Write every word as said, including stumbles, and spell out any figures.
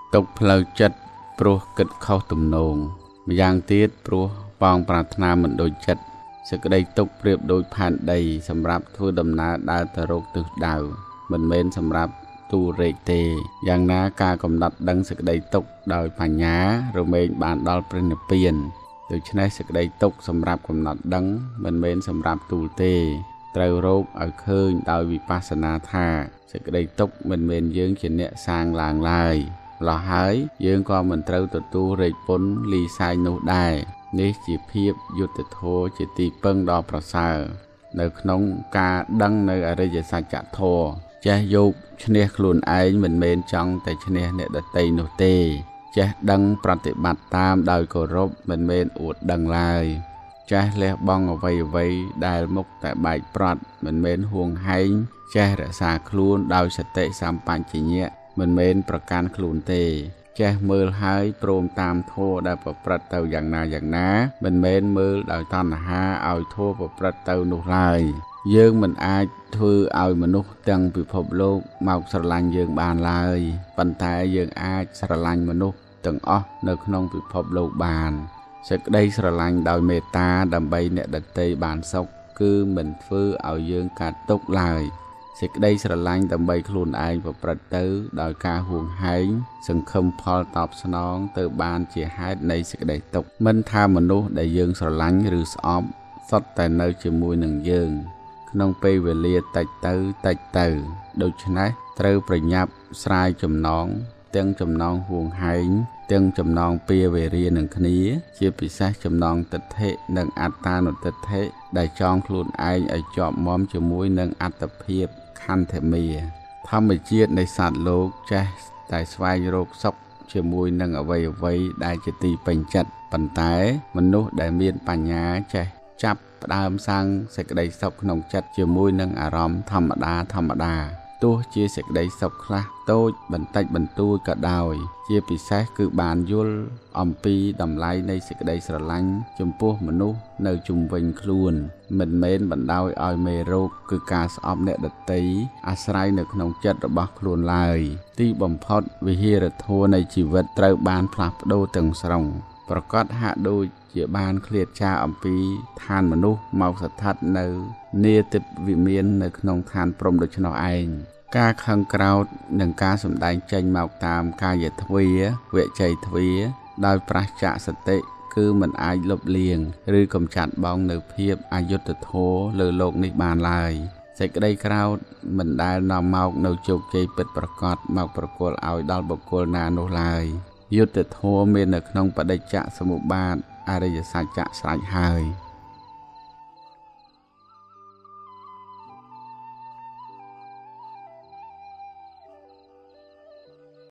tục lâu chất pro kịch khâu tùm nông giang tiết pro vòng prát na mình đôi chất sự cái đây tục riệp đôi phản đầy sầm rạp thua đầm ná đa tờ rốt từ đào mình men sầm rạp tu rệ tê giang ná ca cầm đặt đăng sự cái đây tục đòi phản nhá rồi mình bàn đòi prin piền từ trên đây sự cái đây tục sầm rạp cầm đặt đăng mình men sầm rạp tu tê trâu rốt ở khơi đòi vipassana tha sự cái đây tục mình men dương trên nhẹ sang làng lai lò hái dương con mình trâu tự tu rệ bốn ly sai nô đàiនេះជាភាពយុត្តិធម៌ជាទីពឹងដ៏ប្រសើរនៅក្នុងការដឹងនៅអរិយសច្ចធម៌ចេះយកឈ្នះខ្លួនឯងមិនមែនចង់តែឈ្នះអ្នកដទៃនោះទេចេះដឹងប្រតិបត្តិតាមដោយគោរពមិនមែនអួតដឹងឡើយចេះលះបង់អ្វីអ្វីដែលមុខតែបែកប្រត់មិនមែនហួងហែងចេះរក្សាខ្លួនដោយសតិសម្បជញ្ញៈមិនមែនប្រកាន់ខ្លួនទេចេះមើលហើយព្រមតាមធម៌ដែលប្រព្រឹត្តទៅយ៉ាងណាយ៉ាងណាមិនមែនមើលដោយតណ្ហាឲ្យធម៌ប្រព្រឹត្តទៅនោះឡើយយើងមិនអាចធ្វើឲ្យមនុស្សទាំងពិភពលោកមកស្រឡាញ់យើងបានឡើយប៉ុន្តែយើងអាចស្រឡាញ់មនុស្សទាំងអស់នៅក្នុងពិភពលោកបានសេចក្តីស្រឡាញ់ដោយមេត្តាដើម្បីអ្នកដទៃបានសុខគឺមិនធ្វើឲ្យយើងកាត់ទុក្ខឡើយសេចក្តីស្រឡាញ់ដើម្បីខ្លួនឯងប្រព្រឹត្តទៅដោយការហួងហែងសង្ឃឹមផលតបស្នងទៅបានជាហេតុនៃសេចក្តីទុក្ខមិនថាមនុស្សដែលយើងស្រឡាញ់ឬស្អប់សុទ្ធតែនៅជាមួយនឹងយើងក្នុងពេលវេលាតិចទៅតិចទៅដូច្នេះត្រូវប្រញាប់ស្រាយចំណងទាំងចំណងហួងហែងទាំងចំណងពាវេរានឹងគ្នាជាពិសេសចំណងទិដ្ឋិនិងអត្តានុទិដ្ឋិដែលចងខ្លួនឯងឲ្យជាប់មាំជាមួយនឹងអត្តភាពខន្ធមាធម្មជាតិនៃសត្វលោកចេះតែស្វែងរកសុខជាមួយនឹងអ្វីអ្វីដែលជាទីពេញចិត្តប៉ុន្តែមនុស្សដែលមានបញ្ញាចេះចាប់ផ្ដើមសាងសេចក្តីសុខក្នុងចិត្តជាមួយនឹងអារម្មណ៍ធម្មតាធម្មតាទោះជាសេចក្តីសុខខ្លះតូចបន្តិចបន្តួចក៏ដោយជាពិសេសគឺបានយល់អំពីតម្លៃនៃសេចក្តីស្រឡាញ់ចំពោះមនុស្សនៅជុំវិញខ្លួនមិនមែនបណ្ដោយឲ្យមេរោគគឺការស្អប់អ្នកដទៃអាស្រ័យនៅក្នុងចិត្តរបស់ខ្លួនឡើយទីបំផុតវិហារធម៌នៃជីវិតត្រូវបានផ្លាស់ប្ដូរទាំងស្រុងប្រកាសហាក់ដូចជាបានឃ្លាតចារអំពីឋានមនុស្សមកស្ថិតនៅនាទិវិមាននៅក្នុងឋានព្រំដូច្នោះឯងការខឹងក្រោធនិងការសម្ដែងចេញមកតាមកាយទ្វាវជ័យទ្វាដោយប្រឆាសតិគឺមិនអាចលុបលាងឬកំចាត់បងនៅភាពអយុត្តិធម៌លើโลกនេះបានឡើយសេចក្តីក្រោធមិនដែលនាំមកនៅជោគជ័យពិតប្រាកដមកប្រគល់ឲ្យដល់បុគ្គលណានោះឡើយយុត្តិធម៌មាននៅក្នុងបដិច្ចសមុប្បាតអរិយសច្ចៈស្រេចហើយ